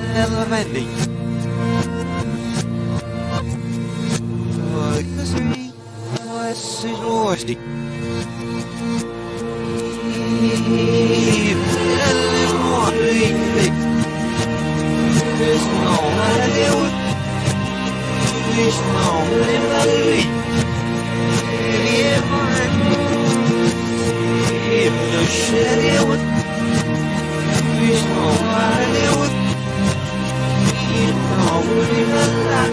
ela vendem. Oi, casei, vai ser hoje. Ela morre. There's no idea what. There's no idea. If no shit what. There's no idea what. You know what even that.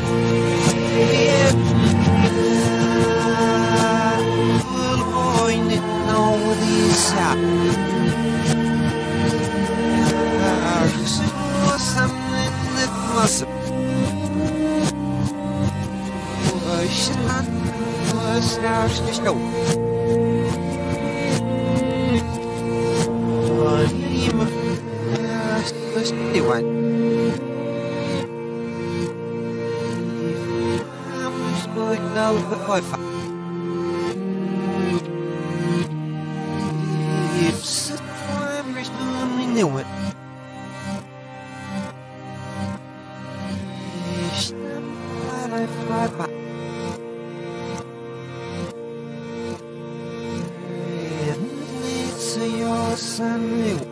Little boy didn't know what he's at. Something that must have was now just no. Let's do one. I'm spoiling now the Wi-Fi. It's a time we knew it. I fly back. It leads to your sun.